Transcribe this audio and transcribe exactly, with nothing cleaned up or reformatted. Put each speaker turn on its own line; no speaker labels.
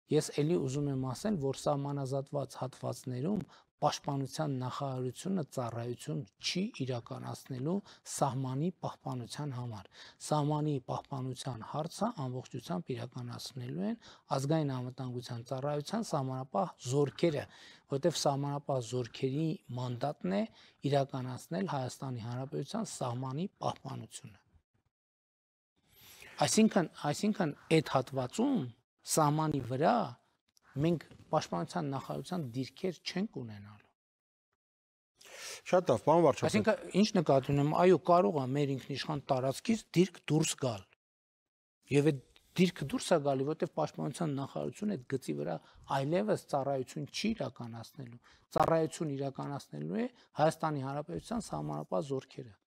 Ես էլի ուզում եմ ասել, որ սահմանազատված հատվածներում պաշտպանության նախարարությունը ծառայություն չի իրականացնելու սահմանի պահպանության համար։ Սահմանի պահպանության հարցը ամբողջությամբ իրականացնելու են ազգային անվտանգության ծառայության սահմանապահ զորքերը, որտեղ սահմանապահ զորքերի մանդատն է իրականացնել Հայաստանի Հանրապետության սահմանի պահպանությունը։ Այսինքն, այսինքն այդ հատվածում սահմանի վրա մենք պաշտպանության նախարարության դիրքեր չենք ունենալու։
Շատ լավ, պարոն վարչապետ։
Այսինքն, ինչ նկատի ունեմ, այո, կարող է մեր ինքնիշխան տարածքից դիրք դուրս գալ։ Եվ այդ դիրքը դուրս է գալի, որտեղ պաշտպանության նախարարությունը այդ գծի վրա այլևս ծառայություն չի իրականացնելու։ Ծառայություն իրականացնելու է Հայաստանի Հանրապետության սահմանապահ զորքերը։